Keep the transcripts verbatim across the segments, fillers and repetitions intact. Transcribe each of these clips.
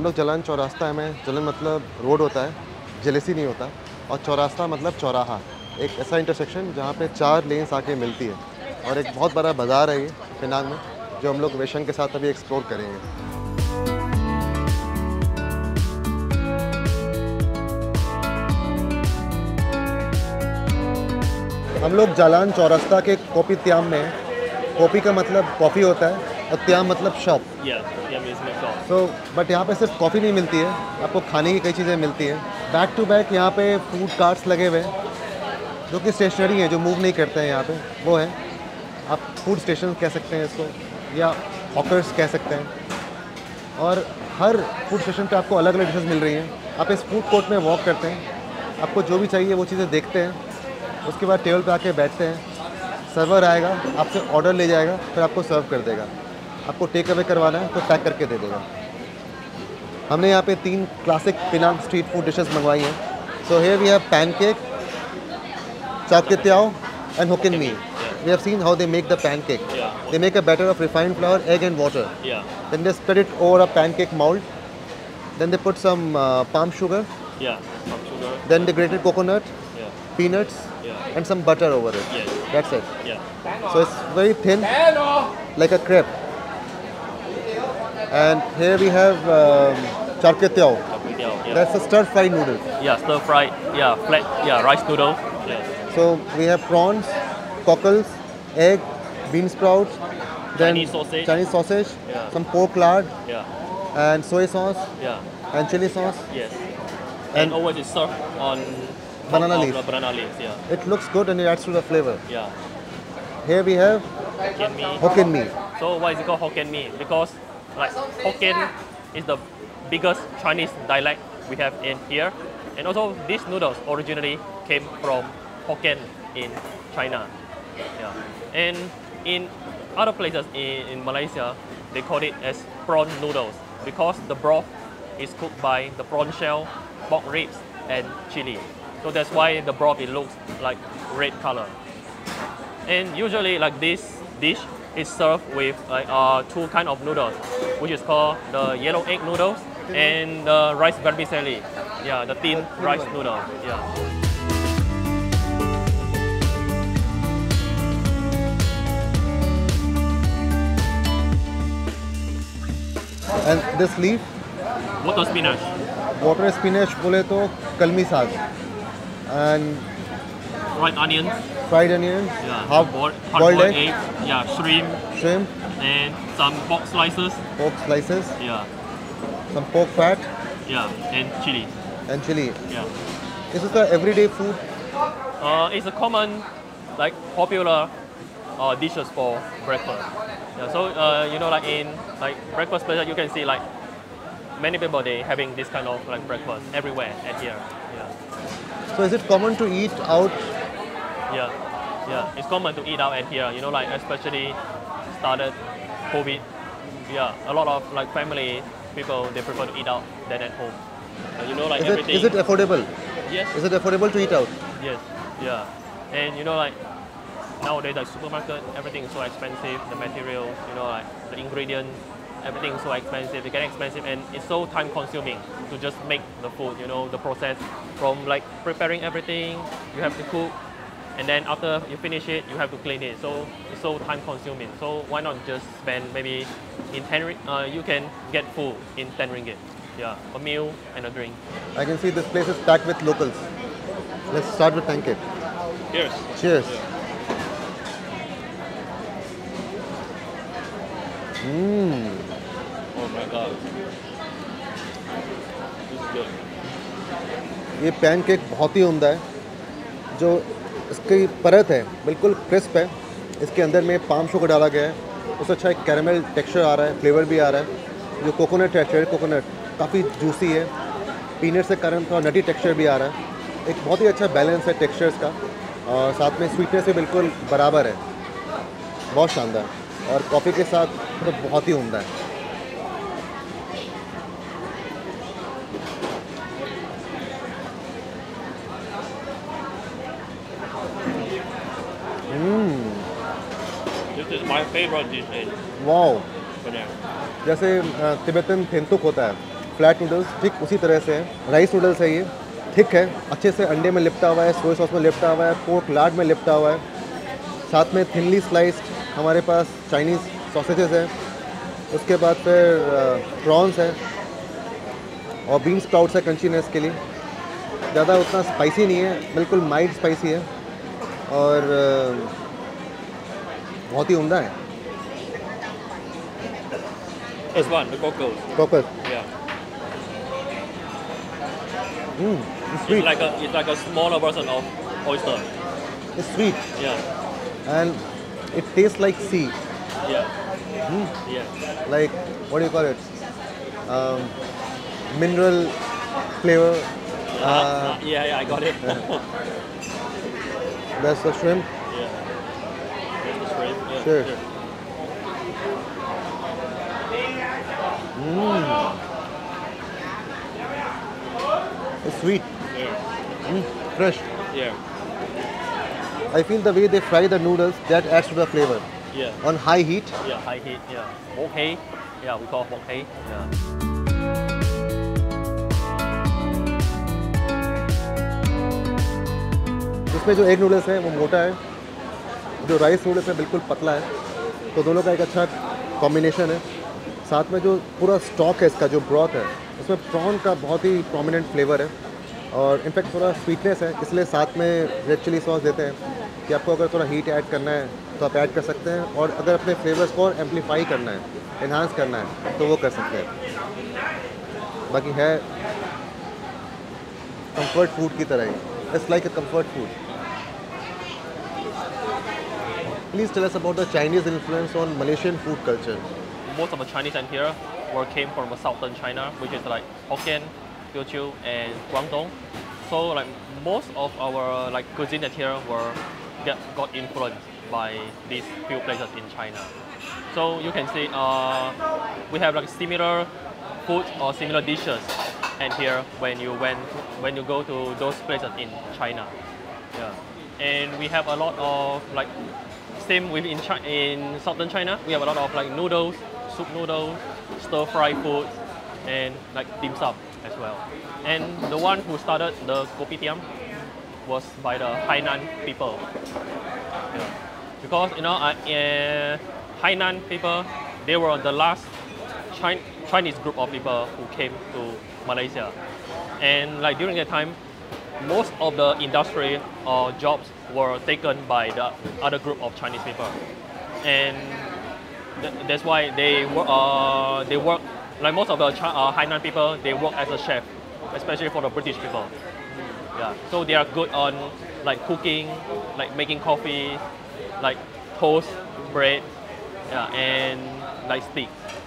हम लोग जलन चौरास्ता में, जलन मतलब रोड होता है, जेलेसी नहीं होता, और चौरास्ता मतलब चौराहा, एक ऐसा इंटरसेक्शन जहाँ पे चार लेन्स आके मिलती है, और एक बहुत बड़ा बाज़ार है ये पेनांग में, जो हम लोग वेशन के साथ अभी एक्सप्लोर करेंगे। हम लोग जालान चौरास्ता के कॉफ़ी त्याम में हैं। कॉफ़ी का मतलब कॉफ़ी होता है और त्याम मतलब शॉप। सो बट यहाँ पे सिर्फ कॉफ़ी नहीं मिलती है, आपको खाने की कई चीज़ें मिलती हैं। बैक टू बैक यहाँ पे फूड कार्ट्स लगे हुए हैं जो कि स्टेशनरी हैं, जो मूव नहीं करते हैं यहाँ पे, वो हैं। आप फूड स्टेशन कह सकते हैं इसको, या हॉकर्स कह सकते हैं। और हर फूड स्टेशन पे आपको अलग अलग डिशेज़ मिल रही हैं। आप इस फूड कोर्ट में वॉक करते हैं, आपको जो भी चाहिए वो चीज़ें देखते हैं, उसके बाद टेबल पे आके बैठते हैं, सर्वर आएगा, आपसे ऑर्डर ले जाएगा, फिर आपको सर्व कर देगा। आपको टेक अवे करवाना है तो पैक करके दे देगा। हमने यहाँ पे तीन classic Penang street food dishes मंगवाई हैं। So here we have pancake, char kway teow and Hokkien mee. We have seen how they make the pancake. Yeah. They make a batter of refined flour, egg and water. Yeah. Then they spread it over a pancake mold. Then they put some uh, palm sugar. Yeah, palm sugar. Then they grated coconut, Yeah. peanuts, Yeah. and some butter over it. Yes. That's it. Yeah. So it's very thin, like a crepe. And here we have um, charke tiao. Yeah. That's a stir-fried noodle. Yeah, stir fried. Yeah, flat. Yeah, rice noodle. Yeah. So we have prawns, cockles, egg, bean sprouts, then Chinese sausage. Chinese sausage, Yeah. some pork lard, Yeah. and soy sauce, Yeah. and chili sauce. Yes. And- And, always it's served on Banana top of leaf. the banana leaves. Yeah. It looks good and it adds to the flavor. Yeah. Here we have Hokkien mee. Hokkien mee. So why is it called Hokkien mee? Because like Hokkien is the biggest Chinese dialect we have in here, and also these noodles originally came from Hokkien in China. Yeah. And in other places in, in Malaysia, they call it as prawn noodles because the broth is cooked by the prawn shell, pork ribs, and chili. So that's why the broth it looks like red color. And usually, like this dish is served with like uh, two kind of noodles, which is called the yellow egg noodles and the rice vermicelli. Yeah, the thin rice noodle. Yeah. And this leaf, Water spinach. water spinach बोले तो कलमी साग, and Fried onions. fried onions, Yeah. half boiled, boiled hard-boiled egg, egg. Yeah, shrimp shrimp, and some pork slices. pork slices, Yeah. some pork fat, Yeah, and chili. and chili. Yeah. This is the everyday food. Uh, it's a common, like popular uh, dishes for breakfast. Yeah, so uh, you know, like in like breakfast places, you can see like many people they having this kind of like breakfast everywhere at here. Yeah, So is it common to eat out? yeah, yeah. It's common to eat out at here. You know, like especially started COVID. Yeah, a lot of like family people they prefer to eat out than at home. Uh, you know, like Is it, everything. is it affordable? Yes. Is it affordable to eat out? Yes, yeah. And you know, like nowadays, like supermarket, everything is so expensive. The material, you know, like the ingredients, everything is so expensive. It get expensive, and it's so time consuming to just make the food. You know, the process from like preparing everything, you have to cook, and then after you finish it, you have to clean it. So it's so time consuming. So why not just spend maybe in ten? ri- Uh, you can get food in ten ringgit. Yeah, a meal and a drink. I can see this place is packed with locals. Let's start with pancake. Cheers. Cheers. Mmm. Oh my god. This is good. ये pancake बहुत ही उम्दा है। जो इसकी परत है बिल्कुल क्रिस्प है। इसके अंदर में पाम शुगर डाला गया है, उससे अच्छा एक कैरेमल टेक्सचर आ रहा है, फ्लेवर भी आ रहा है। जो कोकोनट है, चेरी कोकोनट काफ़ी जूसी है, पीनट से कारण थोड़ा नटी टेक्सचर भी आ रहा है। एक बहुत ही अच्छा बैलेंस है टेक्सचर्स का, और साथ में स्वीटनेस से बिल्कुल बराबर है, बहुत शानदार। और कॉफ़ी के साथ तो बहुत ही उम्दा है। This is my favorite dish in wow, Penang. जैसे तिब्बतन थेंतुक होता है, फ्लैट नूडल्स ठीक उसी तरह से है। राइस नूडल्स है ये, थिक है, अच्छे से अंडे में लिपटा हुआ है, सोया सॉस में लिपटा हुआ है, पोर्क लार्ड में लिपटा हुआ है। साथ में थिनली स्लाइस्ड हमारे पास चाइनीज़ सॉसेजेस है। उसके बाद फिर प्रॉन्स है और बीन स्प्राउट्स है क्रंचीनेस के लिए। ज़्यादा उतना स्पाइसी नहीं है, बिल्कुल माइल्ड स्पाइसी है और बहुत ही उम्दा है। This one, the cockles. Cockles. Yeah. Mm, it's sweet. It's like a it's like a smaller version of oyster. It's sweet. Yeah. And it tastes like sea. Yeah. Mm. Yeah. Like, what do you call it? Um, mineral flavor. Uh, uh, yeah, yeah, I got it. That's the shrimp. Yeah. That's the shrimp. Yeah. Sure. Sure. Mm. It's sweet. Yeah. Mm. Fresh. Yeah. I feel the way they fry the noodles, that adds to the flavor. Yeah. On high heat. Yeah, high heat. Yeah. Wok hei. Yeah, we call wok hei. Yeah. इसमें जो egg noodles है वो मोटा है, जो rice noodles है बिल्कुल पतला है, तो दोनों का एक अच्छा कॉम्बिनेशन है। साथ में जो पूरा स्टॉक है इसका, जो ब्रॉथ है, उसमें प्रॉन का बहुत ही प्रोमिनेंट फ्लेवर है और इनफैक्ट थोड़ा स्वीटनेस है, इसलिए साथ में रेड चिली सॉस देते हैं कि आपको अगर थोड़ा हीट ऐड करना है तो आप ऐड कर सकते हैं, और अगर अपने फ्लेवर्स को और एम्पलीफाई करना है, इन्हांस करना है, तो वो कर सकते हैं। बाकी है कंफर्ट फूड की तरह ही, it's like a comfort food. Please tell us about the Chinese influence on Malaysian food culture. Most of the Chinese in here were came from the southern China, which is like Hokkien, Teochew, and Guangdong. So like most of our like cuisine that here were get, got influenced by these few places in China. So you can see uh, we have like similar food or similar dishes and here when you went when you go to those places in China. Yeah, and we have a lot of like same within China, in southern China we have a lot of like noodles, soup noodles, stir fry food, and like dim sum as well. And the one who started the kopitiam was by the Hainan people. Yeah. Because you know uh, uh, Hainan people, they were the last Chin Chinese group of people who came to Malaysia, and like during that time, most of the industry or jobs were taken by the other group of Chinese people, and th that's why they work. Uh, they work like most of the Chi uh, Hainan people. They work as a chef, especially for the British people. Yeah, so they are good on like cooking, like making coffee, like toast, bread, yeah, and like steak.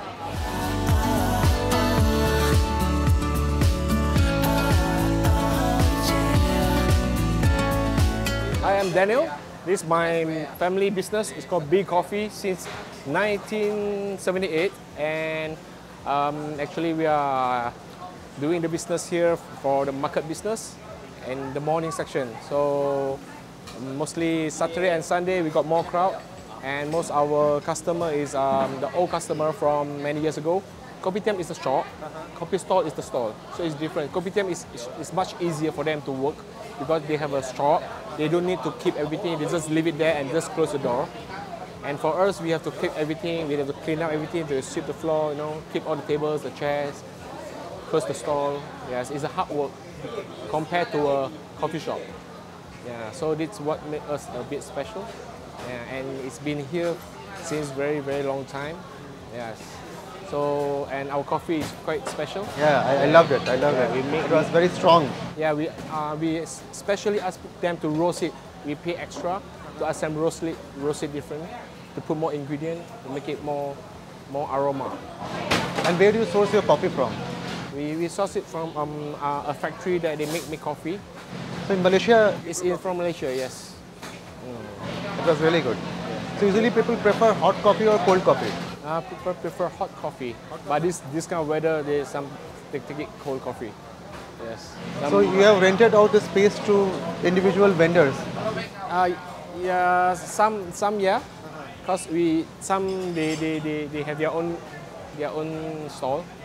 I am Daniel. This is my family business. It's called B Coffee since nineteen seventy-eight, and um, actually we are doing the business here for the market business and the morning section. So mostly Saturday and Sunday we got more crowd, and most our customer is um, the old customer from many years ago. Kopitiam is the shop, coffee stall is the stall, so it's different. Kopitiam is, is, is much easier for them to work because they have a shop. They don't need to keep everything, they just leave it there and just close the door. And for us, we have to keep everything, we have to clean up everything, to sweep the floor, you know, keep all the tables, the chairs, close the stall. Yes, it's a hard work compared to a coffee shop. Yeah, so that's what makes us a bit special. Yeah, and it's been here since very, very long time. Yes. So, and our coffee is quite special. Yeah, I, I loved it. I loved Yeah, it. we make It was very strong. Yeah, we uh, we specially ask them to roast it. We pay extra to ask them roast it, roast it different, to put more ingredient, to make it more, more aroma. And where do you source your coffee from? We, we source it from um, uh, a factory that they make me coffee. So in Malaysia, It's in from Malaysia, yes. it was really good. So usually people prefer hot coffee or cold coffee. Uh, people prefer hot coffee, but this this kind of weather, there's some they take it cold coffee. Yes. Some, So you have rented out the space to individual vendors. Uh, yeah, some some yeah, because we some they, they, they, they have their own their own stall,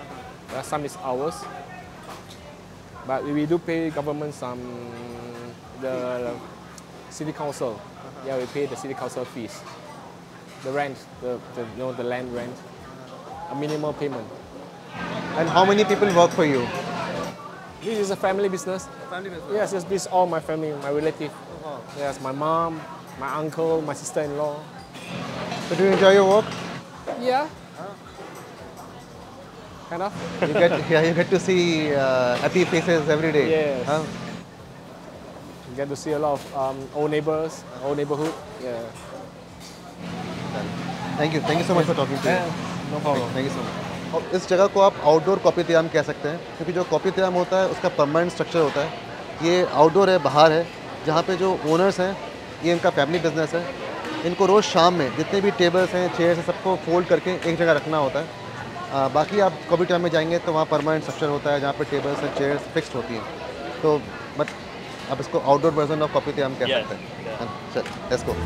Uh, some is ours. But we, we do pay government some, the city council. Uh-huh. Yeah, we pay the city council fees. The rent, the, the, you know, the land rent, a minimal payment. And how many people work for you? This is a family business. Family business? Yes, yes, this is all my family, my relative. Uh-huh. Yes, my mom, my uncle, my sister-in-law. So do you enjoy your work? Yeah. Kind of. You get, yeah, you get to see uh, happy faces every day. Yes. Huh? You get to see a lot of um, old neighbors, old neighborhood. Yeah. Thank you. Thank you so much for talking to Yeah, me. no problem. Thank you so much. और इस जगह को आप outdoor कॉपीतियाम कह सकते हैं क्योंकि जो कॉपीतियाम होता है उसका परमानेंट स्ट्रक्चर होता है। ये आउटडोर है, बाहर है, जहाँ पे जो ओनर्स हैं ये इनका फैमिली बिजनेस है। इनको रोज़ शाम में जितने भी टेबल्स हैं, चेयर्स हैं, सबको फोल्ड करके एक जगह रखना होता है। आ, बाकी आप कॉपीतियाम में जाएंगे तो वहाँ परमानेंट स्ट्रक्चर होता है जहाँ पे टेबल्स हैं, चेयर्स फिक्स्ड होती हैं। तो बट आप इसको आउटडोर वर्जन ऑफ कॉपीतियाम कह Yeah, सकते हैं। चल, let's go.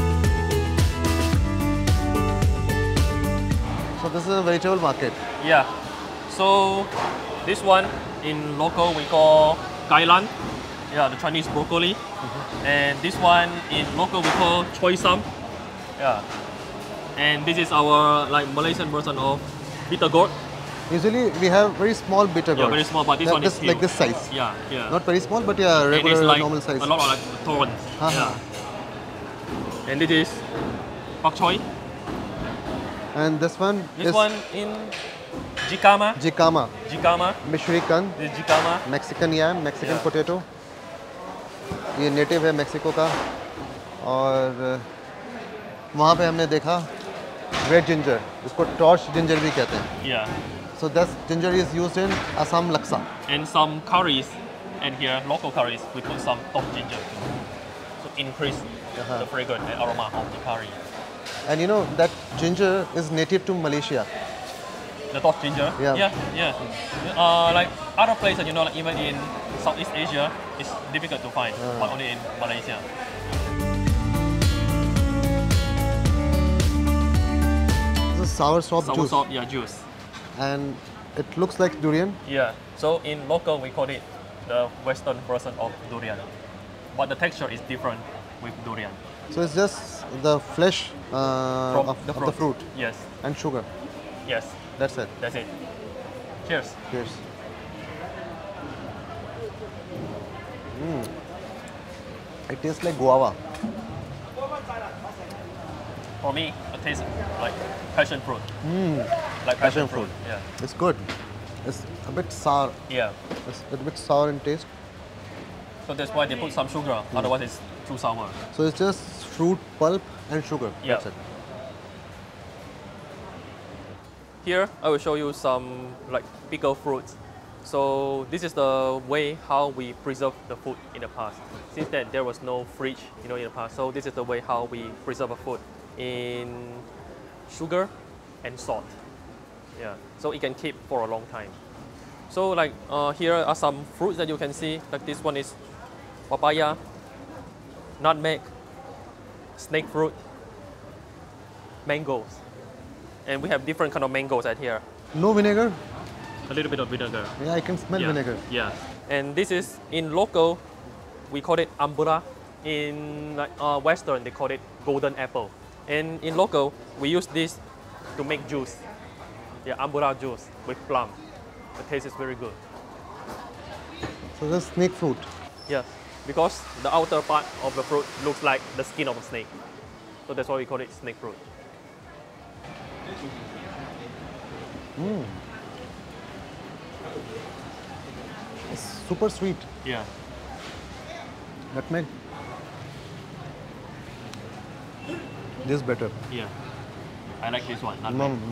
So this is a vegetable market. Yeah. So this one in local we call kailan. Yeah, the Chinese broccoli. Mm-hmm. And this one in local we call choy sam. Yeah. And this is our like Malaysian version of bitter gourd. Usually we have very small bitter gourd. Yeah, very small, but this Like one this, is huge. like this size. Yeah, yeah. Not very small, but yeah, and regular it's like normal size. a lot of like thorns. Uh-huh. Yeah. And this is pak choy. And this one This is one in jicama. jicama, Jicama. Michoacan, This is jicama. Mexican yam, Mexican Yeah. potato. ये native है Mexico का। और वहाँ पे हमने देखा red ginger, इसको torch ginger भी कहते हैं। Yeah. So this ginger is used in Assam laksa. And some curries, and here local curries, we put some top ginger to increase Uh-huh. the fragrance and aroma of the curry. And you know that ginger is native to Malaysia. The top ginger? Yeah. Yeah, yeah. Uh, like other places, you know, like even in Southeast Asia, it's difficult to find, Uh. but only in Malaysia. This is sour sop Sour juice. sop, yeah, juice. And it looks like durian. Yeah. So in local, we call it the Western version of durian, but the texture is different with durian. So it's just the flesh uh, From of, the of fruit. the fruit Yes. and sugar. Yes. That's it. That's it. Cheers. Cheers. Mm. It tastes like guava. For me, it tastes like passion fruit. Mm. Like Passion passion, fruit. fruit. Yeah. It's good. It's a bit sour. Yeah. It's a bit sour in taste. So that's why they put some sugar. Otherwise, it's too sour. So it's just fruit pulp and sugar. Yeah. That's it. Here, I will show you some like pickled fruits. So this is the way how we preserve the food in the past. Since then, there was no fridge, you know, in the past. So this is the way how we preserve a food in sugar and salt. Yeah. So it can keep for a long time. So like uh, here are some fruits that you can see. Like this one is papaya, nutmeg, snake fruit, mangoes. And we have different kind of mangoes at here. No vinegar? A little bit of vinegar. Yeah, I can smell Yeah. vinegar. Yeah. And this is in local, we call it ambura. In like, uh, Western, they call it golden apple. And in local, we use this to make juice. Yeah, ambura juice with plum. The taste is very good. So this is snake fruit. Yeah, because the outer part of the fruit looks like the skin of a snake. So that's why we call it snake fruit. Mm. It's super sweet. Yeah. Nutmeg. This is better. Yeah. I like this one. Mm. Nutmeg.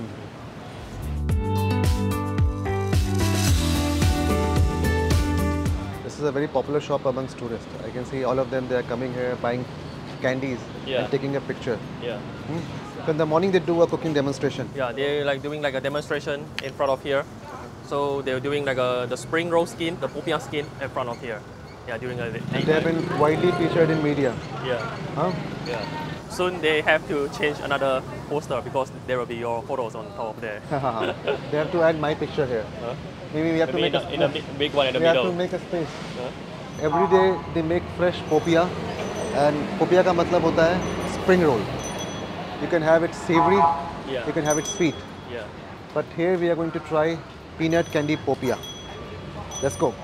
This is a very popular shop amongst tourists. I can see all of them, they are coming here buying candies Yeah. and taking a picture. Yeah. Hmm? So in the morning they do a cooking demonstration. Yeah, they're like doing like a demonstration in front of here. So they're doing like a, the spring roll skin, the popiah skin in front of here. Yeah, during a And they have been widely featured in media. Yeah, Huh? yeah. soon they have to change another poster because there will be your photos on top there. They have to add my picture here. Huh? Maybe we have Maybe to in, make a, a, in a big, big one in the we middle. have to make a space. Huh? Every day they make fresh popia, and popia का मतलब होता है spring roll. You can have it savory, Yeah. you can have it sweet. Yeah. But here we are going to try peanut candy popia. Let's go.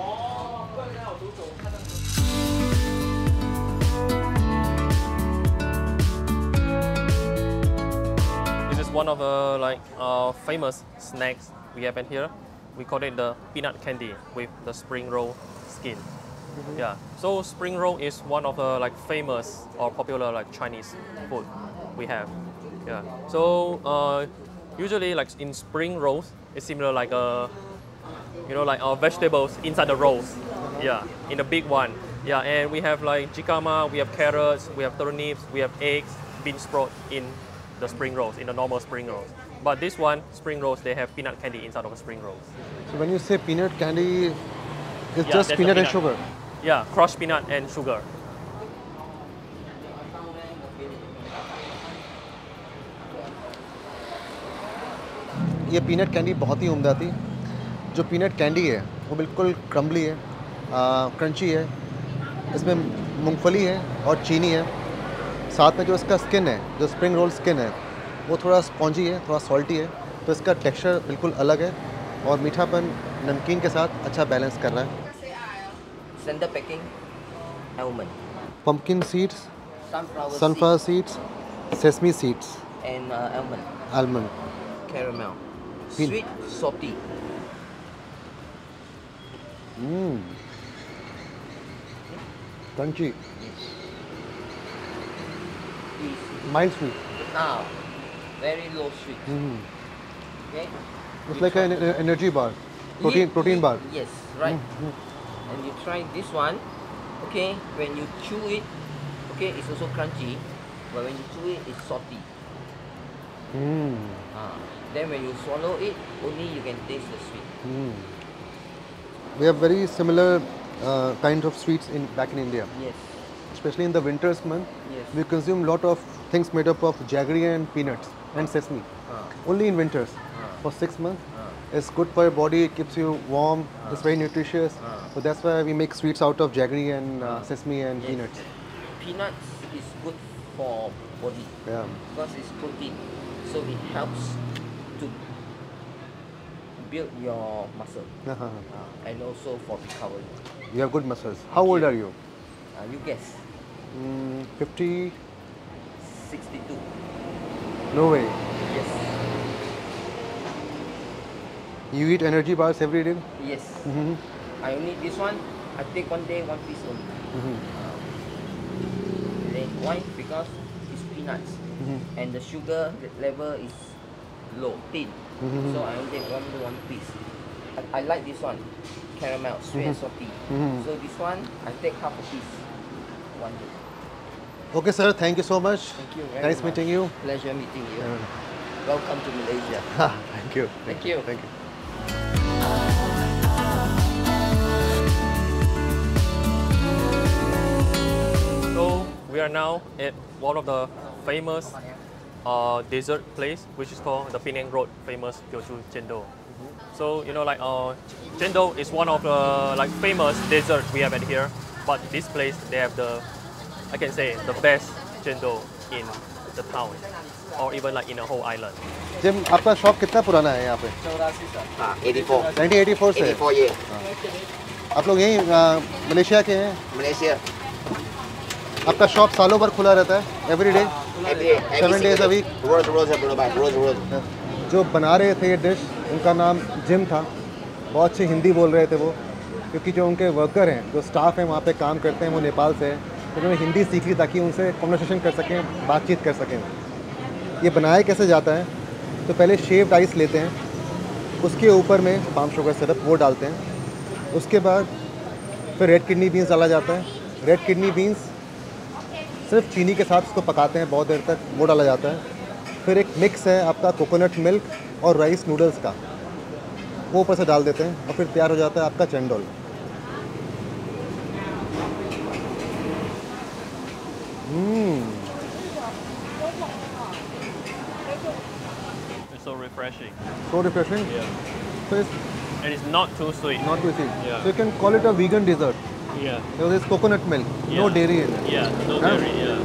This is one of the like uh, famous snacks we have in here. We call it the peanut candy with the spring roll skin. Mm-hmm. Yeah. So spring roll is one of the like famous or popular like Chinese food we have. Yeah. So uh, usually like in spring rolls, it's similar like a you know like our vegetables inside the rolls. Yeah. In the big one. Yeah. And we have like jicama, we have carrots, we have turnips, we have eggs, bean sprout in the spring rolls, in the normal spring rolls. But this one, spring rolls, they have peanut candy inside of the spring rolls. So when you say peanut candy, it's Yeah, just that's the peanut and peanut. sugar. Yeah, crushed peanut and sugar. ये peanut candy बहुत ही उम्दा थी। जो peanut candy है वो बिल्कुल crumbly है, क्रंची है, इसमें मूंगफली है और चीनी है। साथ में जो इसका स्किन है, जो स्प्रिंग रोल स्किन है, वो थोड़ा स्पॉन्जी है, थोड़ा सॉल्टी है, तो इसका टेक्सचर बिल्कुल अलग है और मीठापन नमकीन के साथ अच्छा बैलेंस कर रहा है। Center packing, almond, Pumpkin seeds, sunflower, sunflower seeds, sesame seeds, seed, and uh, almond, almond. caramel, Pin- sweet, salty. Mmm. Crunchy, Is mild sweet. now very low sweet. Mm. Okay. It's You like an try- en- energy bar, protein Ye- protein ye- bar. Yes, right. Mm, And you try this one. Okay, when you chew it, okay, it's also crunchy, but when you chew it, it's salty. Mm. Ah. Then when you swallow it, only you can taste the sweet. Mm. We have very similar uh, kinds of sweets in back in India, Yes. especially in the winters month. Yes. We consume lot of things made up of jaggery and peanuts and sesame. Ah. Only in winters. Ah. For six months. Ah. It's good for your body. It keeps you warm. It's very nutritious. Ah. So that's why we make sweets out of jaggery and uh, sesame and Yes. peanuts. Peanuts is good for body Yeah. because it's protein, so it helps to build your muscle Uh-huh. uh, and also for recovery. You have good muscles. How old you. are you? Uh, you guess, Mm, fifty? sixty-two. No way. Yes. You eat energy bars every day? Yes. Mm-hmm. I only this one. I take one day one piece only. Mm-hmm. Then why? Because it's peanuts Mm-hmm. and the sugar level is low, thin. Mhm. So I only take one one piece. I, I like this one, caramel, sweet and salty. Mhm. So this one I take half a piece. One day. Okay, sir. Thank you so much. Thank you very Nice much. meeting you. Pleasure meeting you. Yeah. Welcome to Malaysia. Thank you. Thank you. Thank you. So we are now at one of the famous uh, dessert place, which is called the Penang Road famous Teochew Chendol. So you know, like uh, chendol is one of the like famous dessert we have at here. But this place they have the, I can say the best chendol in the town, or even like in a whole island. Jim आपका shop कितना पुराना है यहाँ पे? Ah, eighty-four. nineteen eighty-four से? eighty-four year. आप लोग यहीं अ, मलेशिया के हैं? Malaysia. आपका शॉप सालों भर खुला रहता है? Every day? Every day. every Seven days single a day. week? Rolls, rolls, rolls, rolls, rolls, rolls. जो बना रहे थे ये डिश, उनका नाम जिम था। बहुत अच्छी हिंदी बोल रहे थे वो, क्योंकि जो उनके वर्कर हैं, जो स्टाफ हैं वहाँ पे काम करते हैं, वो नेपाल से हैं। तो उन्होंने हिंदी सीख ली ताकि उनसे कम्युनिकेशन कर सकें, बातचीत कर सकें। ये बनाया कैसे जाता है? तो पहले शेव्ड आइस लेते हैं, उसके ऊपर में पाम शुगर सिरप वो डालते हैं। उसके बाद फिर रेड किडनी बीन्स डाला जाता है। रेड किडनी बीन्स सिर्फ चीनी के साथ उसको पकाते हैं बहुत देर तक, वो डाला जाता है। फिर एक मिक्स है आपका कोकोनट मिल्क और राइस नूडल्स का, वो ऊपर से डाल देते हैं और फिर तैयार हो जाता है आपका cendol. Hmm refreshing. So refreshing. Yeah. So it's And it's not too sweet. not too sweet. Yeah. So you can call it a vegan dessert. Yeah. Because it's coconut milk, no Yeah. dairy in it. Yeah, no Huh? dairy, yeah.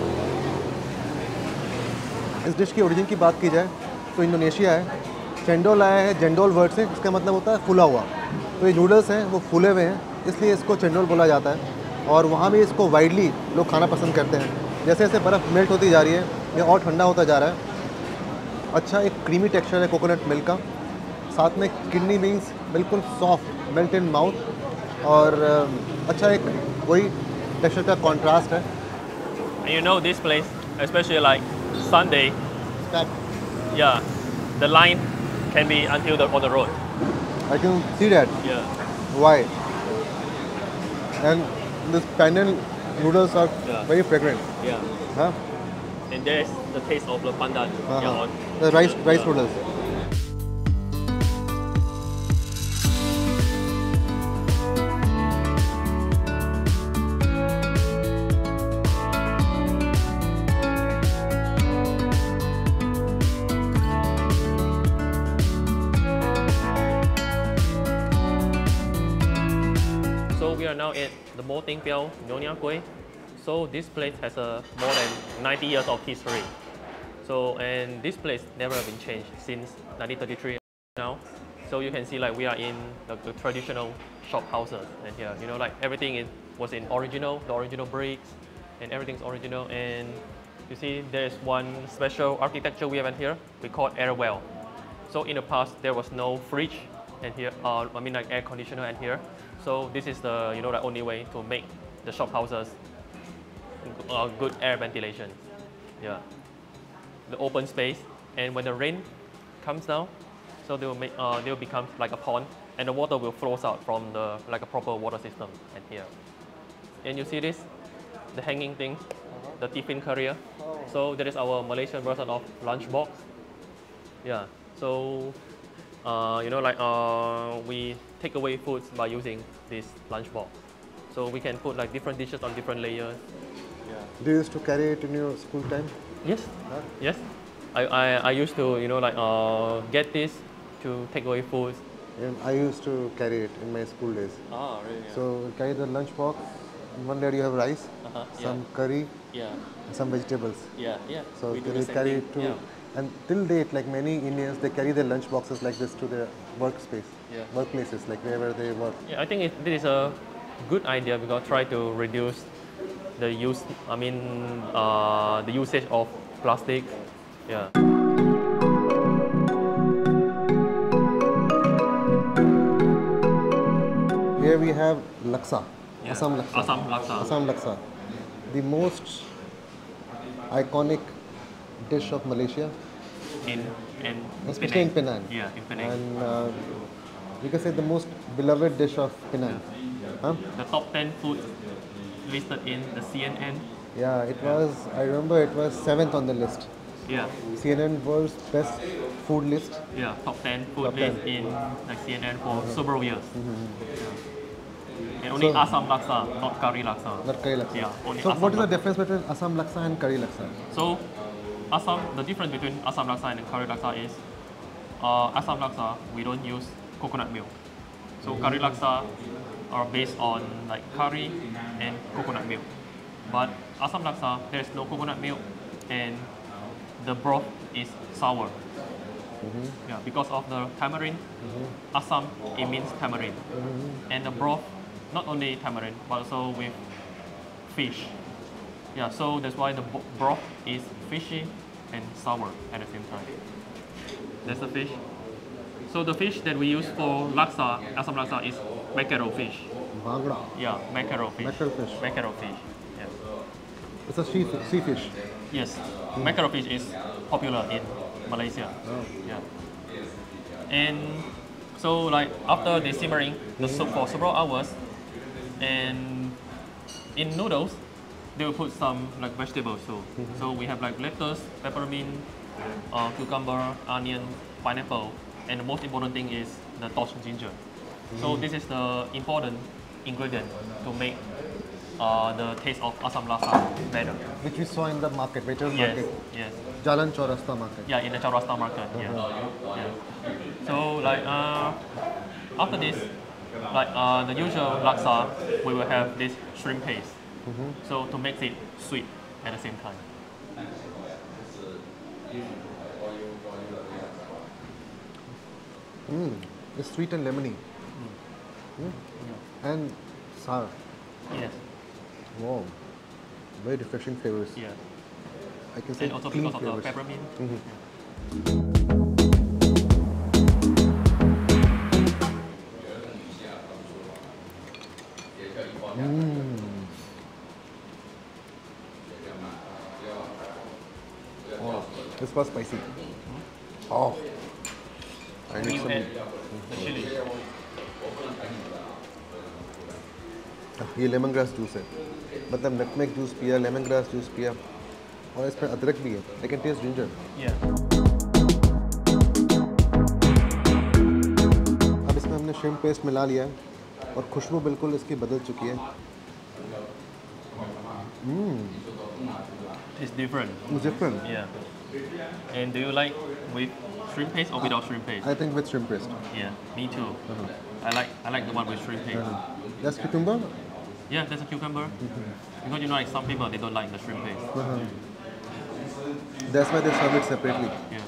इस dish की origin की बात की जाए तो Indonesia है। चेंडोल आया है जेंडोल वर्ड से, इसका मतलब होता है फूला हुआ। तो ये नूडल्स हैं वो फूले हुए हैं, इसलिए इसको चेंडोल बोला जाता है। और वहाँ भी इसको वाइडली लोग खाना पसंद करते हैं। जैसे जैसे बर्फ़ मेल्ट होती जा रही है ये और ठंडा होता जा रहा है। अच्छा एक क्रीमी टेक्सचर है कोकोनट मिल्क का, साथ में किडनी बीन्स बिल्कुल सॉफ्ट मेल्ट इन माउथ, और अच्छा एक वही टेक्सचर का कॉन्ट्रास्ट है। And you know this place, especially like Sunday, yeah, the line can be until the on the road. I can see that. Yeah. Why? And this pandan noodles are Yeah. very fragrant. Yeah. Huh? And there's the taste of the pandan. Uh-huh. Yeah, on. The rice rice Yeah. noodles. So we are now at the Mo Ting Piao Nyonya Kueh. So this place has a more than ninety years of history. So and this place never been changed since nineteen thirty-three now. So you can see like we are in the, the traditional shop houses, and here you know like everything is was in original, the original bricks, and everything's original. And you see there's one special architecture we have in here. We call it air well. So in the past there was no fridge, and here uh, I mean like air conditioner and here. So this is the you know the only way to make the shop houses uh, good air ventilation. Yeah, the open space, and when the rain comes down, so they will make uh, they will become like a pond, and the water will flow out from the like a proper water system. And here, and you see this, the hanging thing, the tiffin carrier. So that is our Malaysian version of lunchbox. Yeah. So uh, you know like uh, we take away foods by using this lunchbox. So we can put like different dishes on different layers. Do you used to carry it in your school time? Yes. Huh? Yes. I, I, I used to you know like uh, get this to take away foods. And I used to carry it in my school days. Ah, really? Yeah. So carry the lunch box. In one layer you have rice, uh-huh. some curry, Yeah. and some vegetables. Yeah. Yeah. So we do they the same carry thing. it to, Yeah. and till date, like many Indians, they carry their lunch boxes like this to their workspace, Yeah. workplaces, like wherever they work. Yeah, I think it, this is a good idea because try to reduce the use. I mean, uh, the usage of plastic. Yeah. Here we have laksa, Yeah. Assam laksa. Assam laksa. Assam laksa, the most iconic dish of Malaysia, In in especially in Penang. Yeah, in Penang. And uh, you can say the most beloved dish of Penang. Huh? The top ten food listed in the C N N. Yeah, it was, I remember it was seventh on the list. Yeah. C N N World's Best Food List. Yeah, top ten food Top list ten. in like C N N for several years. And only So- Assam laksa, not curry laksa. Not curry laksa. Yeah, only So Assam what is the laksa. difference between Assam laksa and curry laksa? So, Assam, the difference between Assam laksa and curry laksa is, uh, Assam laksa we don't use coconut milk. So curry laksa are based on like curry and coconut milk. But Assam laksa there is no coconut milk, and the broth is sour. Yeah, because of the tamarind. Assam it means tamarind, and the broth not only tamarind but also with fish. Yeah, so that's why the bo- broth is fishy and sour at the same time. That's the fish. So the fish that we use for laksa, Assam laksa, is mackerel fish. Bhangra. Yeah, mackerel fish. Mackerel fish. Mackerel fish. Yes. It's a sea, sea fish. Yes. Mackerel fish is popular in Malaysia. Oh. Yeah. And so like after the simmering the soup for several hours, and in noodles they will put some like vegetables too. So we have like lettuce, peppermint, uh, cucumber, onion, pineapple, and the most important thing is the torched ginger. So this is the important ingredient to make uh, the taste of Assam laksa better. Which we saw in the market, vegetable Yes, market. yes. Jalan Chaurasta market. Yeah, in the Chaurasta market. Yeah. yeah. So like uh, after this, like uh, the usual laksa, we will have this shrimp paste. Mm-hmm. So to make it sweet at the same time. Mm. It's sweet and lemony. Mm. And sour. Yes. Wow. Very refreshing flavors. Yeah. I can say And also clean because flavors. of the peppermint. Mhm. Mm. Oh, this was spicy. Oh, I need You some. add the chili. ये lemongrass juice है, मतलब nutmeg juice पिया, lemongrass juice पिया, और इसमें अदरक भी है. I can taste ginger. Yeah. अब इसमें हमने श्रिम्प पेस्ट मिला लिया है और खुशबू बिल्कुल इसकी बदल चुकी है. It's different. It's different. Yeah. And do you like with shrimp paste or without shrimp paste? I think with shrimp paste. Yeah, me too. Uh-huh. I like I like the one with shrimp paste. Uh-huh. That's cucumber. Yeah, there's a cucumber. Because you know, like some people they don't like the shrimp paste. Uh-huh. That's why they serve it separately. Yeah.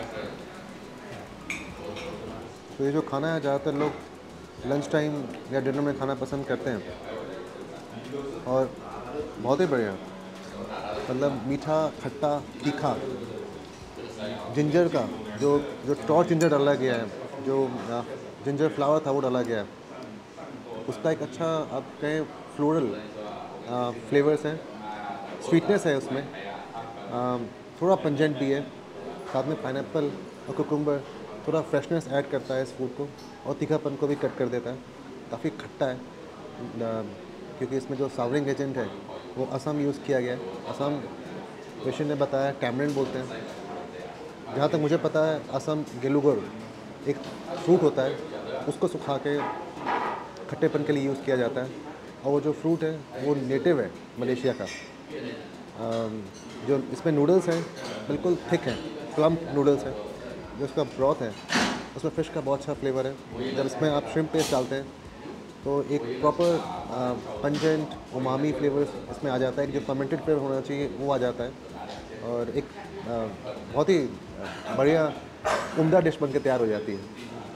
तो ये जो खाना है ज़्यादातर लोग lunch time या dinner में खाना पसंद करते हैं और बहुत ही बढ़िया, मतलब मीठा, खट्टा, तीखा, जिंजर का जो जो टॉर्च जिंजर डाला गया है, जो जिंजर फ्लावर था वो डाला गया है, उसका एक अच्छा आप कहें फ्लोरल फ्लेवर्स हैं, स्वीटनेस है उसमें, आ, थोड़ा पंजेंट भी है, साथ में पाइनएप्पल और कुकुम्बर थोड़ा फ्रेशनेस ऐड करता है इस फूड को और तीखापन को भी कट कर देता है. काफ़ी खट्टा है आ, क्योंकि इसमें जो सावरिंग एजेंट है वो असम यूज़ किया गया है. असम पेशेंट ने बताया टैमरिंड बोलते हैं. जहाँ तक मुझे पता है असम गेलुगुर एक फ्रूट होता है, उसको सुखा के खट्टेपन के लिए यूज़ किया जाता है और वो जो फ्रूट है वो नेटिव है मलेशिया का. जो इसमें नूडल्स हैं बिल्कुल थिक हैं, प्लम्प नूडल्स हैं. जो इसका ब्रॉथ है उसमें फ़िश का बहुत अच्छा फ्लेवर है. जब इसमें आप श्रिम्प पेस्ट डालते हैं तो एक प्रॉपर पंजेंट उमामी फ्लेवर इसमें आ जाता है. जो फर्मेंटेड फ्लेवर होना चाहिए वो आ जाता है और एक आ, बहुत ही बढ़िया उम्दा डिश बन के तैयार हो जाती है.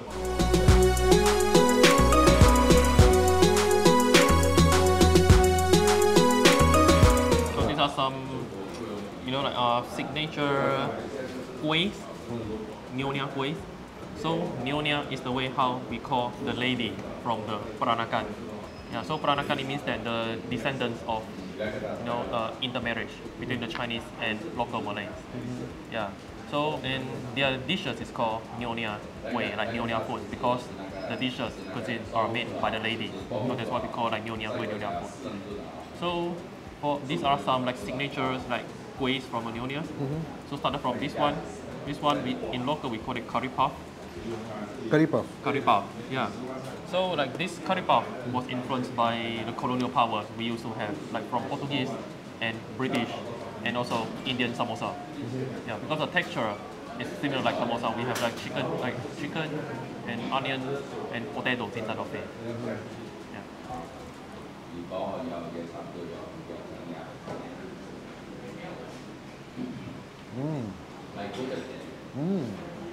So these are some, you know, like uh, signature kuehs, Nyonya kuehs. So Nyonya is the way how we call the lady from the Peranakan. Yeah, so Peranakan it means that the descendants of, you know, uh, intermarriage between the Chinese and local Malays. Yeah. So and their dishes is called Nyonya kueh, like Nyonya food, because the dishes cuisines are made by the lady. So that's what we call like Nyonya kueh, Nyonya food. So for these are some like signatures like kuehs from Nyonya. So started from this one. This one we, in local we call it curry puff. Curry puff. Curry puff, yeah. So like this curry puff was influenced by the colonial powers we used to have, like from Portuguese and British and also Indian samosa. Mm-hmm. Yeah, because the texture is similar like samosa. We have like chicken, like chicken and onion and potatoes inside of it. Mm-hmm. Yeah. Mm. Mm.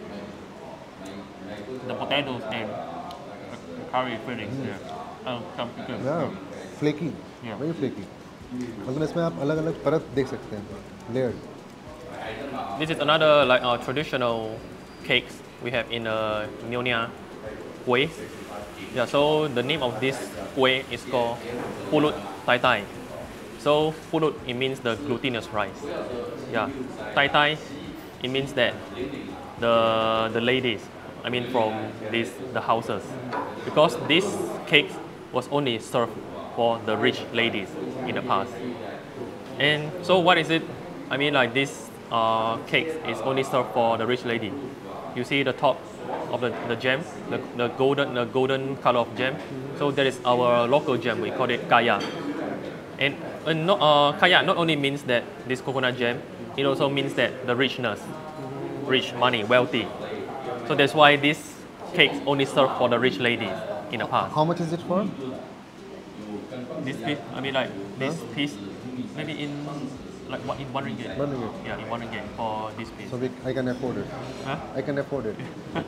The potatoes and the curry fillings here. Oh, some chicken. Yeah, flaky. Yeah. Very flaky. मतलब इसमें आप अलग-अलग परत देख सकते हैं, layered. This is another like our traditional cakes we have in uh, Nyonya kueh. Yeah, so the name of this kueh is called pulut tai tai. So pulut it means the glutinous rice. Yeah, tai tai it means that the the ladies, I mean from these the houses, because this cake was only served for the rich ladies in the past. And so what is it? I mean like this uh, cake is only served for the rich lady. You see the top of the, the gem, the, the golden the golden color of gem. So that is our local gem. We call it kaya. And, and not, uh, kaya not only means that this coconut jam, it also means that the richness, rich money, wealthy. So that's why this cakes only served for the rich ladies in the past. How much is it for? This piece, I mean like this huh? piece, maybe in like what in one ringgit. One ringgit. Yeah, in one ringgit for this piece. So we, I can afford it. Huh? I can afford it.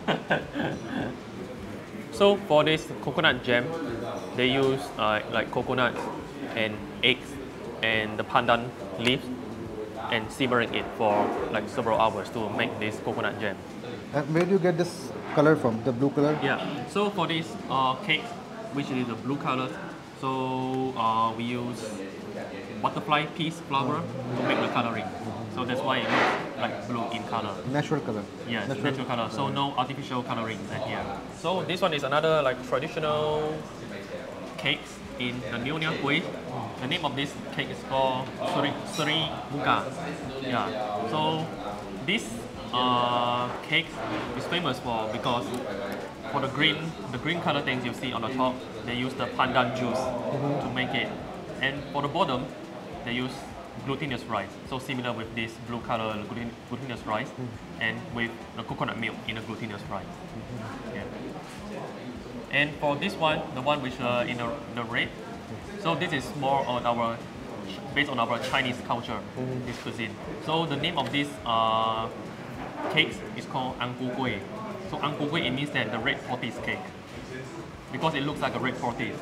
So for this coconut jam, they use uh, like coconuts and eggs and the pandan leaves and simmering it for like several hours to make this coconut jam. And where do you get this color from? The blue color? Yeah. So for this uh, cake, which is the blue color, so uh, we use butterfly peas flower to make the coloring. So that's why it looks like blue in color. Natural color. Yes, natural, natural color. So no artificial coloring here. So this one is another like traditional cakes in the Nyonya Kueh. The name of this cake is called Suri, Suri Muka. Yeah. So this uh, cake is famous for because for the green, the green color things you see on the top, they use the pandan juice mm-hmm. to make it. And for the bottom, they use glutinous rice. So similar with this blue color gluten, glutinous rice mm-hmm. and with the coconut milk in the glutinous rice. Mm-hmm. Yeah. And for this one, the one which uh, in the, the red, so this is more on our, based on our Chinese culture, mm-hmm. this cuisine. So the name of this uh, cakes is called Ang Ku Kueh. So Ang Ku Kueh, it means that the red tortoise cake, because it looks like a red tortoise.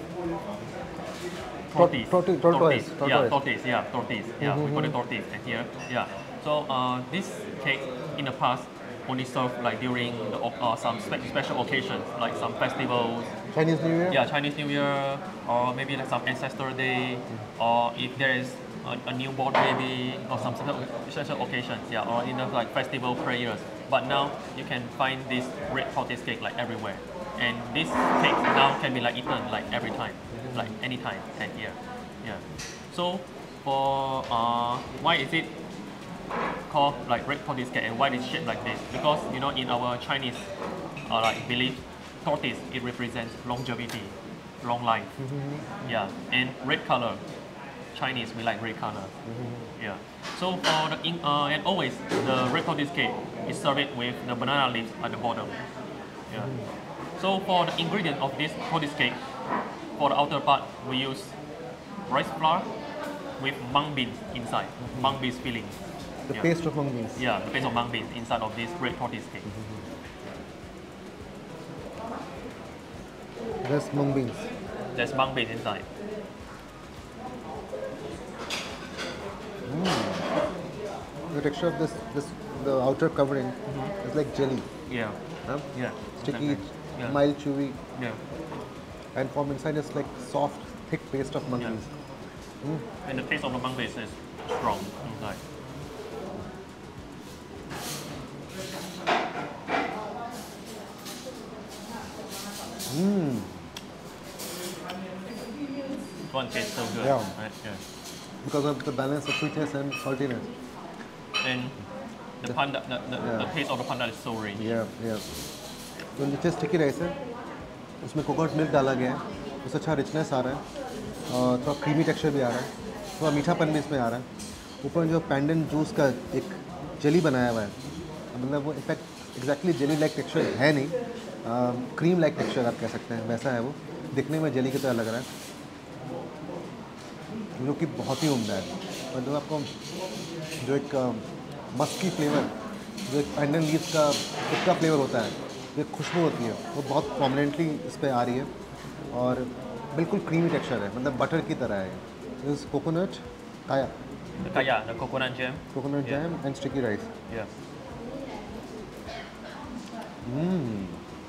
Tortoise. Tortoise. Tortoise. Yeah, tortoise. Yeah, tortoise. Yeah, mm-hmm. we call it tortoise here. Yeah. So uh, this cake in the past only served like during the, uh, some spe special occasions, like some festivals. Chinese New Year? Yeah, Chinese New Year, or maybe like some ancestor day, mm-hmm. or if there is a, a newborn baby, or some special occasions, yeah, or in the like festival prayers. But now you can find this red tortoise cake like everywhere, and this cake now can be like eaten like every time, mm-hmm. like anytime and here, yeah. So for uh, why is it called like red tortoise cake and why it's shaped like this? Because you know in our Chinese uh, like belief, tortoise it represents longevity, long life. Mm-hmm. Yeah, and red color, Chinese we like red color. Mm-hmm. Yeah. So for the in, uh, and always the red tortoise cake is served with the banana leaves at the bottom. Yeah. Mm-hmm. So for the ingredient of this tortoise cake, for the outer part we use rice flour with mung beans inside, mm-hmm. mung beans filling. The yeah. paste of mung beans. Yeah, the paste of mung beans inside of this red tortoise cake. Mm-hmm. There's mung beans. There's mung beans inside. Mm. The texture of this, this the outer covering mm-hmm. is like jelly. Yeah. Huh? Yeah. Sticky, exactly. yeah. mild, chewy. Yeah. And from inside is like soft, thick paste of mung yeah. beans. Mm. And the taste of the mung beans is strong inside. Mmm. This one tastes so good. Yeah. Right? Yeah. Because of the balance of sweetness and saltiness. And the, the panda, the, the, yeah. the taste of the panda is so rich. Yeah, yeah. तो नीचे sticky rice है, उसमें coconut milk डाला गया है, उससे अच्छा richness आ रहा है और थोड़ा क्रीमी टेक्सचर भी आ रहा है, थोड़ा मीठापन भी इसमें आ रहा है। ऊपर जो पैंडन जूस का एक जेली बनाया हुआ है, मतलब वो effect exactly jelly like texture है नहीं, क्रीम लाइक टेक्सचर आप कह सकते हैं, वैसा है वो, दिखने में जेली की तरह लग रहा है, जो कि बहुत ही उम्दा है। मतलब आपको जो एक मस्की फ्लेवर, जो एक पैंडन लीव्स का उसका फ्लेवर होता है, जो एक खुशबू होती है, वो बहुत प्रोमिनेंटली इस पर आ रही है और बिल्कुल क्रीमी टेक्सचर है, मतलब बटर की तरह है। This coconut kaya. The kaya, the coconut jam. Coconut yeah. jam and sticky rice. Yeah. Mmm.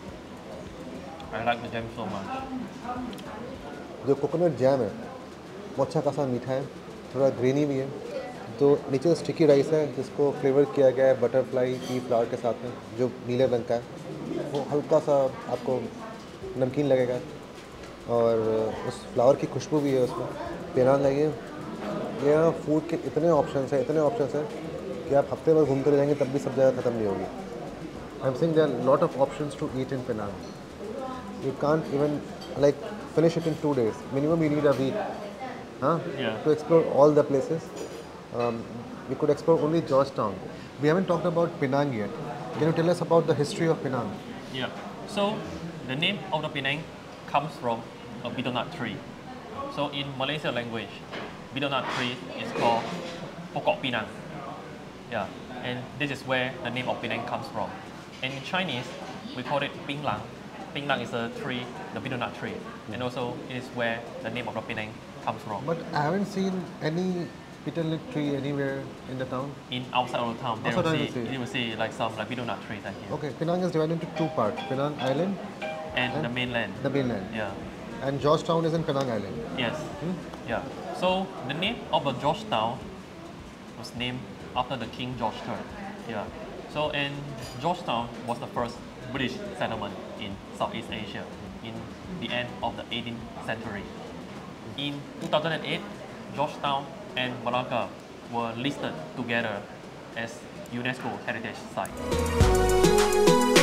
I like the jam so much. जो कोकोनट जैम है वो अच्छा खासा मीठा है, थोड़ा ग्रेनी भी है। तो नीचे स्टिकी राइस है जिसको फ्लेवर किया गया है बटरफ्लाई पी फ्लावर के साथ में, जो नीले रंग का है, वो हल्का सा आपको नमकीन लगेगा और उस फ्लावर की खुशबू भी है उसमें। पेनान लगे यहाँ फूड के इतने ऑप्शंस हैं, इतने ऑप्शंस हैं कि आप हफ्ते भर घूमते रह जाएंगे तब भी सब जगह ख़त्म नहीं होगी। I am saying there are lot of options to eat in Penang. You can't even like finish it in two days. Minimum you need a week huh? Yeah. To explore all the places. Um, we could explore only Georgetown. We haven't talked about Penang yet. Can you tell us about the history of Penang? Yeah. So the name of the Penang comes from a betel nut tree. So in Malaysia language, betel nut tree is called Pokok Pinang. Yeah. And this is where the name of Penang comes from. And in Chinese, we call it Pinglang. Pinglang is a tree, the betel nut tree. And also it is where the name of the Penang comes from. But I haven't seen any betel nut tree anywhere in the town. In outside of the town, there Outside will of the see, city. you will see like some like betel nut trees like here. Okay, Penang is divided into two parts, Penang Island, And, And the mainland. the mainland. Yeah. And Georgetown is in Penang Island. Yes. Yeah. So the name of the Georgetown was named after the King George the Third. Yeah. So and Georgetown was the first British settlement in Southeast Asia in the end of the eighteenth century. In two thousand eight, Georgetown and Malacca were listed together as UNESCO heritage sites.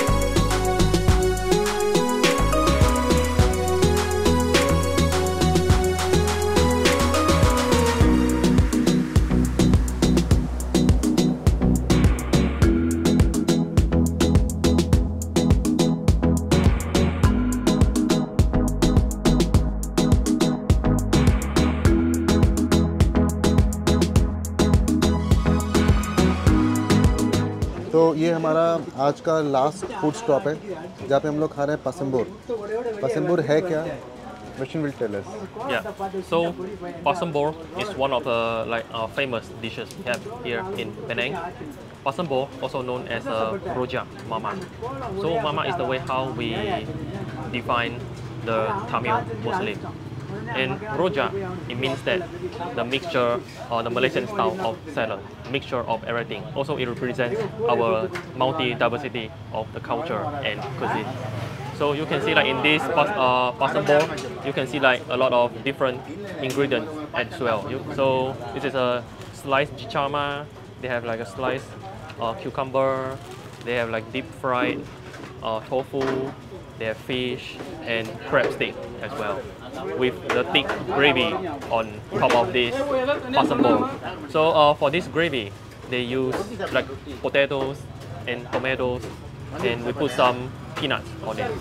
तो ये हमारा आज का last food stop है जहाँ पे हम लोग खा रहे हैं pasambur. Pasambur है क्या? Vishen will tell us. Yeah. So pasambur is one of the like uh, famous dishes we have here in Penang. Pasambur, also known as uh, rojak mama. So mama is the way how we define the Tamil Muslim. And rojak, it means that the mixture or the Malaysian style of salad, mixture of everything. Also, it represents our multi-diversity of the culture and cuisine. So you can see like in this pas uh, pasambur, you can see like a lot of different ingredients as well. You, so this is a sliced jicama. They have like a sliced uh, cucumber. They have like deep fried uh, tofu. They have fish and crab stick as well, with the thick gravy on top of this pasambur. So uh, for this gravy, they use like potatoes and tomatoes, and we put some peanuts on it.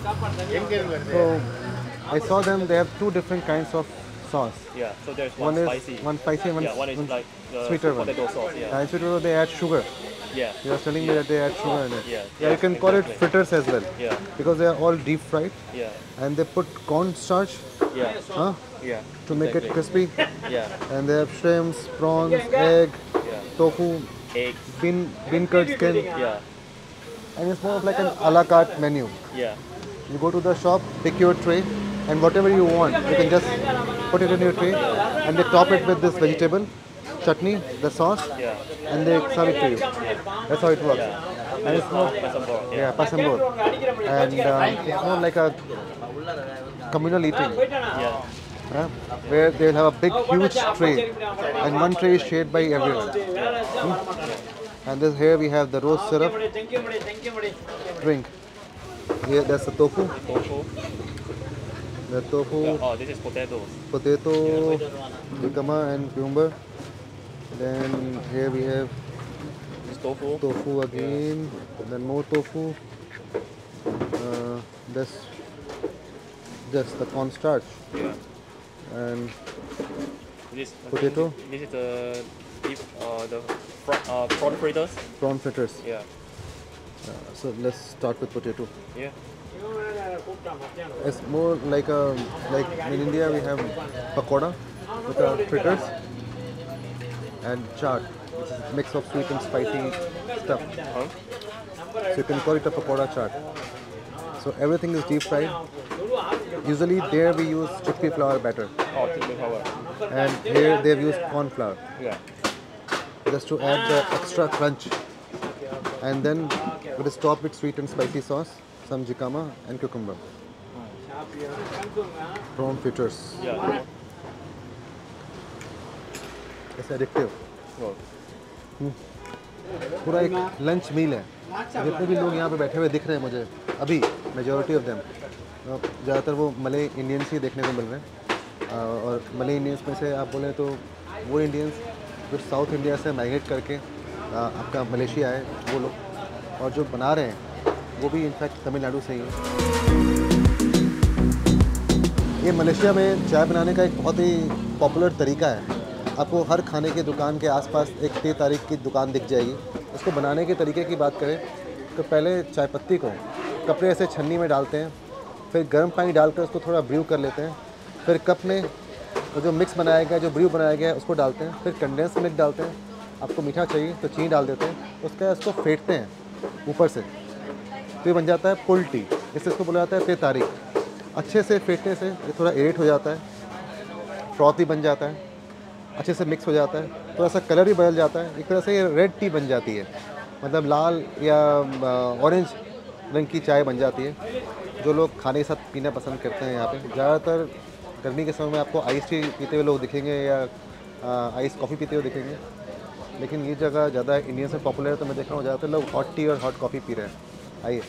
So I saw them. They have two different kinds of sauce. Yeah, so there's One, one, is spicy. one spicy and one, Yeah, one is one like the sweeter one. potato sauce. Yeah, And sweeter they add sugar. yeah, You are telling me that they add sugar in it. Yeah, yeah, yeah, you can call it exactly. fritters as well. yeah, Because they are all deep fried yeah, and they put cornstarch yeah, huh, yeah. to make it crispy. Yeah, And they have shrimps, prawns, egg, yeah. tofu, Eggs. bean, bean curd skin. Yeah, And it's more of like an a la carte menu. yeah, You go to the shop, pick your tray, and whatever you want, you can just put it in your tray, and they top it with this vegetable, chutney, the sauce, yeah. and they serve it to you. That's how it works. And it's more, Pasambur. yeah, pasambur. And uh, it's more like a communal eating, Yeah, huh? Where they'll have a big, huge tray, and one tray is shared by everyone. Hmm? And this here we have the rose syrup drink. Here there's the tofu, tofu. the tofu, Oh, this is potatoes. potato, jicama and cucumber. Then here we have This tofu. tofu again, then more tofu. Uh, this just the cornstarch Yeah. and This Potato. This is the deep, uh, the fr- uh, prawn fritters. prawn fritters. Yeah, Uh, so let's start with potato. yeah, It's more like a like in India we have pakoda with uh, fritters and chaat, which is a mix of sweet and spicy stuff. huh? So you can call it a pakoda chaat. So everything is deep fried. Usually there we use chickpea flour batter, Oh, chicken power. and here they've used corn flour Yeah, just to add the extra crunch. And then it is topped with sweet and spicy sauce, some jicama and cucumber. Prawn fritters. yeah. It's addictive. Oh. पूरा एक lunch मील है. जितने भी लोग यहाँ पे बैठे हुए दिख रहे हैं मुझे अभी, मेजॉरिटी ऑफ देम ज़्यादातर वो मले इंडियंस ही देखने को मिल रहे हैं. और मले इंडियंस में से आप बोलें तो वो इंडियंस जो साउथ इंडिया से माइग्रेट करके आपका मलेशिया है वो लोग, और जो बना रहे हैं वो भी इनफैक्ट तमिलनाडु से ही है। ये मलेशिया में चाय बनाने का एक बहुत ही पॉपुलर तरीका है। आपको हर खाने की दुकान के आसपास एक तेज तारीख की दुकान दिख जाएगी। इसको बनाने के तरीके की बात करें तो पहले चाय पत्ती को कपड़े ऐसे छन्नी में डालते हैं, फिर गर्म पानी डालकर उसको थोड़ा ब्रू कर लेते हैं, फिर कप में तो जो मिक्स बनाया गया, जो ब्रू बनाया गया है उसको डालते हैं, फिर कंडेंस मिल्क डालते हैं, आपको मीठा चाहिए तो चीनी डाल देते हैं, उसके बाद उसको फेंटते हैं ऊपर से, तो ये बन जाता है पुल टी। इससे इसको बोला जाता है तेज तारीख। अच्छे से फेंटने से ये थोड़ा एरेट हो जाता है, फ्रॉथ भी बन जाता है, अच्छे से मिक्स हो जाता है, थोड़ा सा कलर भी बदल जाता है, एक तरह से ये रेड टी बन जाती है, मतलब लाल या ऑरेंज रंग की चाय बन जाती है, जो लोग खाने के साथ पीना पसंद करते हैं। यहाँ पे ज़्यादातर गर्मी के समय में आपको आइस टी पीते हुए लोग दिखेंगे या आइस कॉफ़ी पीते हुए दिखेंगे, लेकिन ये जगह ज़्यादा इंडियन से पॉपुलर है, तो मैं देख रहा हूँ ज़्यादातर लोग हॉट टी और हॉट कॉफ़ी पी रहे हैं। आइए,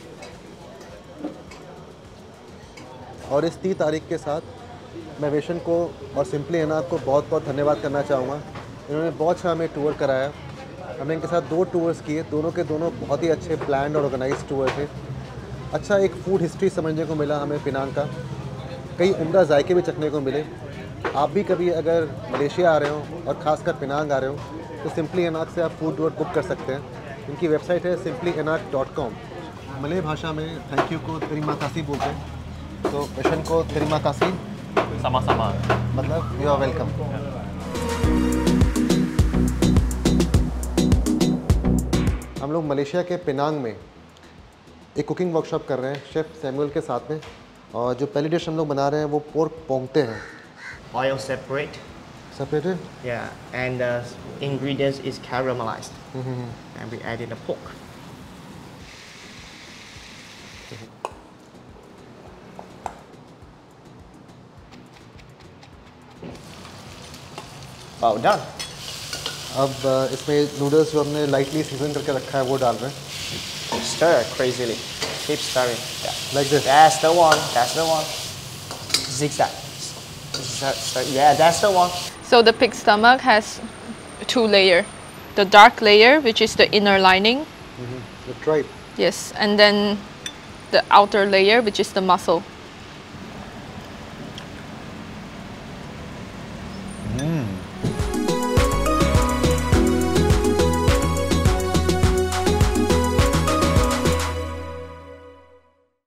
और इस ती तारीख के साथ मैं वेशन को और सिंपली एनाक को बहुत बहुत धन्यवाद करना चाहूँगा। इन्होंने बहुत अच्छा हमें टूर कराया। हमने इनके साथ दो टूर्स किए, दोनों के दोनों बहुत ही अच्छे प्लान्ड और ऑर्गेनाइज टूर थे। अच्छा एक फूड हिस्ट्री समझने को मिला हमें पेनांग का, कई उम्दा जायके भी चखने को मिले। आप भी कभी अगर मलेशिया आ रहे हो और ख़ासकर पेनांग आ रहे हो तो सिंपली एनाक से आप फूड टूर बुक कर सकते हैं। इनकी वेबसाइट है simply enak dot com. Malay भाषा में थैंक यू को तेरिमा कासी बोलते हैं, तो वेशन को तेरिमा कासी sama-sama, मतलब यू आर वेलकम। हम लोग मलेशिया के पेनांग में एक कुकिंग वर्कशॉप कर रहे हैं शेफ़ सैमुअल के साथ में, और जो पहली डिश हम लोग बना रहे हैं वो पोर्क पोंगते हैं। Oil separate, separated? yeah, and the ingredients is caramelized, and we add in the pork. About done. अब इसमें नूडल्स जो हमने लाइटली सीजन करके रखा है वो डाल रहे हैं। Stir crazily. Keep stirring. Yeah. Like this? That's the one. That's the one. Zigzag. Stir, stir. Yeah, that's the one. So the pig stomach has two layers. The dark layer, which is the inner lining. Mm-hmm. The tripe. Yes, and then the outer layer, which is the muscle.